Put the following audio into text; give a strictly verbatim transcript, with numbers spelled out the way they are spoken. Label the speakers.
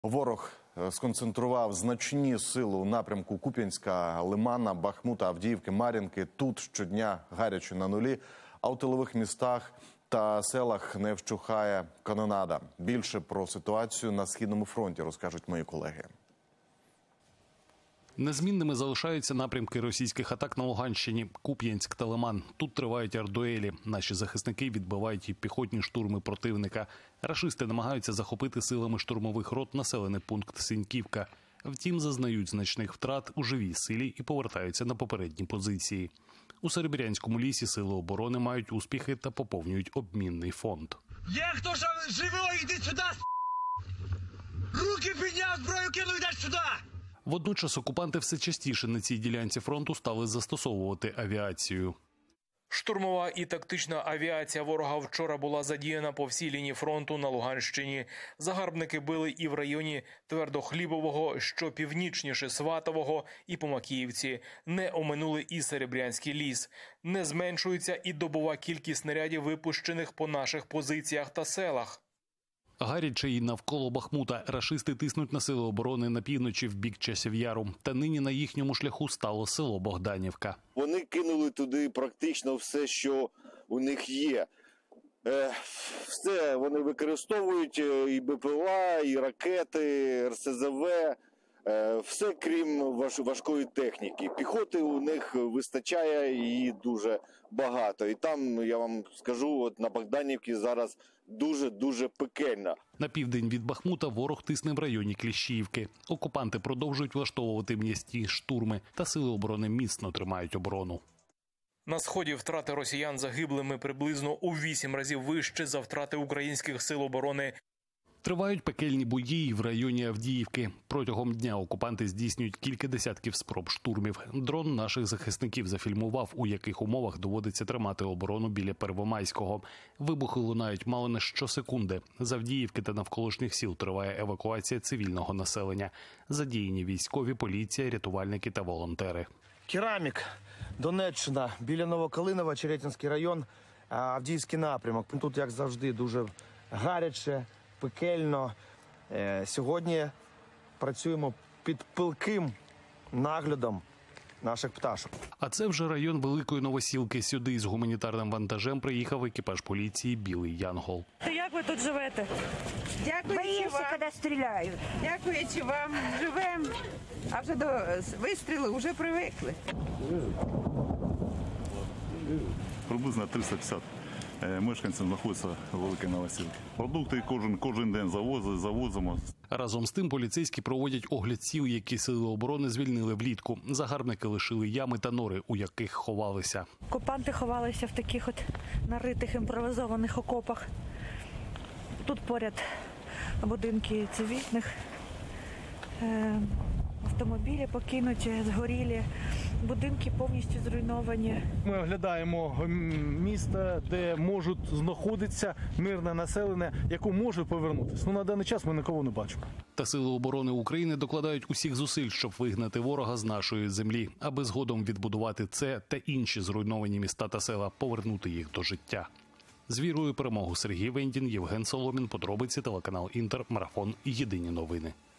Speaker 1: Ворог сконцентрував значні сили у напрямку Куп'янська, Лимана, Бахмута, Авдіївки, Мар'їнки. Тут щодня гаряче на нулі, а у тилових містах та селах не вщухає канонада. Більше про ситуацію на Східному фронті розкажуть мої колеги.
Speaker 2: Незмінними залишаються напрямки російських атак на Луганщині – Куп'янськ та Лиман. Тут тривають артдуелі. Наші захисники відбивають і піхотні штурми противника. Рашисти намагаються захопити силами штурмових рот населений пункт Синьківка. Втім, зазнають значних втрат у живій силі і повертаються на попередні позиції. У Серебрянському лісі сили оборони мають успіхи та поповнюють обмінний фонд.
Speaker 3: Є хто ж живий, йди сюди! Руки підняв, зброю кинув, йдеш сюди!
Speaker 2: Водночас окупанти все частіше на цій ділянці фронту стали застосовувати авіацію.
Speaker 4: Штурмова і тактична авіація ворога вчора була задіяна по всій лінії фронту на Луганщині. Загарбники били і в районі Твердохлібового, що північніше Сватового, і по Макіївці. Не оминули і Серебрянський ліс. Не зменшується і добова кількість снарядів, випущених по наших позиціях та селах.
Speaker 2: Гаряче і навколо Бахмута рашисти тиснуть на сили оборони на півночі в бік Часів Яру. Та нині на їхньому шляху стало село Богданівка.
Speaker 5: Вони кинули туди практично все, що у них є. Все вони використовують, і Б П Л А, і ракети, Р С З В, все крім важкої техніки. Піхоти у них вистачає і дуже багато. І там, я вам скажу, от на Богданівці зараз дуже-дуже пекельно.
Speaker 2: На південь від Бахмута ворог тисне в районі Кліщіївки. Окупанти продовжують влаштовувати м'ясні штурми, та сили оборони міцно тримають оборону.
Speaker 4: На сході втрати росіян загиблими приблизно у вісім разів вище за втрати українських сил оборони.
Speaker 2: Тривають пекельні бої в районі Авдіївки. Протягом дня окупанти здійснюють кілька десятків спроб штурмів. Дрон наших захисників зафільмував, у яких умовах доводиться тримати оборону біля Первомайського. Вибухи лунають мало не щосекунди. З Авдіївки та навколишніх сіл триває евакуація цивільного населення. Задіяні військові, поліція, рятувальники та волонтери.
Speaker 6: Керамік, Донеччина, біля Новокалинова, Черетинський район, Авдіївський напрямок. Тут, як завжди, дуже гаряче, пекельно. Сьогодні працюємо під пилким наглядом наших пташок.
Speaker 2: А це вже район Великої Новосілки. Сюди з гуманітарним вантажем приїхав екіпаж поліції «Білий Янгол».
Speaker 7: Як ви тут живете?
Speaker 8: Дякуючи вам, коли стріляють. Дякуючи вам, живемо, а вже до вистрілу вже привикли.
Speaker 9: Приблизно триста п'ятдесят мешканців знаходяться в Великій Новосілці. Продукти кожен, кожен день завозимо, завозимо.
Speaker 2: Разом з тим поліцейські проводять огляд сіл, які сили оборони звільнили влітку. Загарбники лишили ями та нори, у яких ховалися.
Speaker 7: Окупанти ховалися в таких от наритих імпровізованих окопах. Тут поряд будинки цивільних, автомобілі покинуті, згорілі. Будинки повністю зруйновані.
Speaker 10: Ми оглядаємо міста, де можуть знаходитися мирне населення, яке може повернутися. Ну, на даний час ми нікого не бачимо.
Speaker 2: Та сили оборони України докладають усіх зусиль, щоб вигнати ворога з нашої землі, аби згодом відбудувати це та інші зруйновані міста та села, повернути їх до життя. З вірою перемогу. Сергій Вендін, Євген Соломін, подробиці, телеканал Інтер, Марафон, Єдині новини.